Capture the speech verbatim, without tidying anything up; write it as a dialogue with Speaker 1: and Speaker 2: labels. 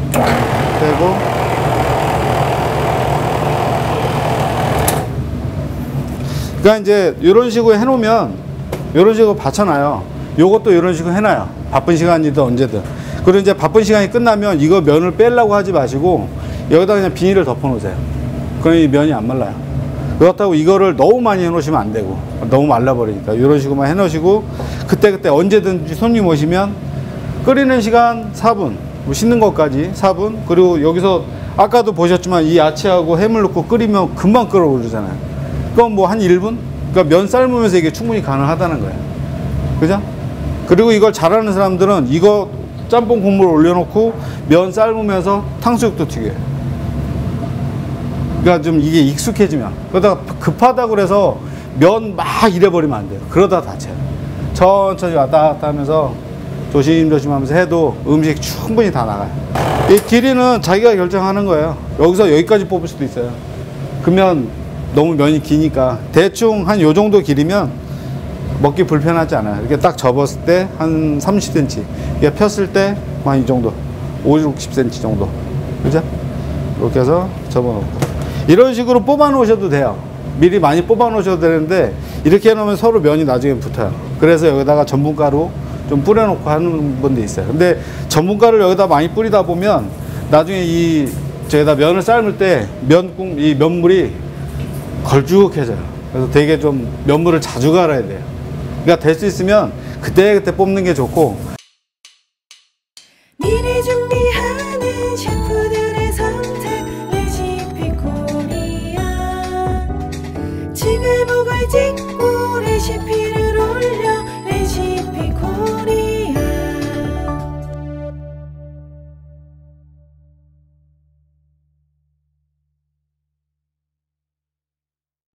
Speaker 1: 빼고. 그러니까 이제 이런 식으로 해놓으면 이런 식으로 받쳐놔요. 요것도 이런 식으로 해놔요. 바쁜 시간이든 언제든. 그리고 이제 바쁜 시간이 끝나면 이거 면을 빼려고 하지 마시고 여기다 그냥 비닐을 덮어 놓으세요. 그러니 면이 안 말라요. 그렇다고 이거를 너무 많이 해 놓으시면 안 되고 너무 말라버리니까 이런 식으로만 해 놓으시고 그때그때 언제든지 손님 오시면 끓이는 시간 사 분, 뭐 씻는 것까지 사 분, 그리고 여기서 아까도 보셨지만 이 야채하고 해물 넣고 끓이면 금방 끓어오르잖아요. 그건 뭐 한 일 분? 그러니까 면 삶으면서 이게 충분히 가능하다는 거예요. 그죠? 그리고 이걸 잘하는 사람들은 이거 짬뽕 국물을 올려놓고 면 삶으면서 탕수육도 튀겨요. 그러니까 좀 이게 익숙해지면. 그러다가 급하다고 그래서 면 막 이래버리면 안 돼요. 그러다 다쳐요. 천천히 왔다 갔다 하면서 조심조심 하면서 해도 음식 충분히 다 나가요. 이 길이는 자기가 결정하는 거예요. 여기서 여기까지 뽑을 수도 있어요. 그러면 너무 면이 기니까 대충 한 요 정도 길이면 먹기 불편하지 않아요. 이렇게 딱 접었을 때 한 삼십 센티미터, 이게 폈을 때 한 이 정도, 오십, 육십 센티미터 정도. 그죠? 이렇게 해서 접어놓고 이런 식으로 뽑아 놓으셔도 돼요. 미리 많이 뽑아 놓으셔도 되는데 이렇게 해놓으면 서로 면이 나중에 붙어요. 그래서 여기다가 전분가루 좀 뿌려놓고 하는 분도 있어요. 근데 전분가루를 여기다 많이 뿌리다 보면 나중에 이 저기다 면을 삶을 때 면국 이 면물이 걸쭉해져요. 그래서 되게 좀 면물을 자주 갈아야 돼요. 그러니까 될 수 있으면 그때그때 뽑는 게 좋고